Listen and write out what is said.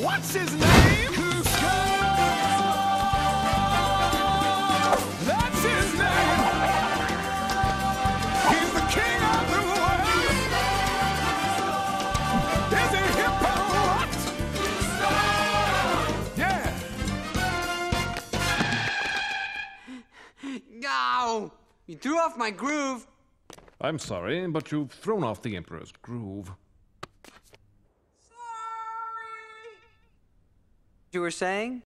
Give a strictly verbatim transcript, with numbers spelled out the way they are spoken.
What's his name? Cusco! That's his name! He's the king of the world! Is he hip or what? Yeah! No! You threw off my groove. I'm sorry, but you've thrown off the Emperor's groove. You were saying?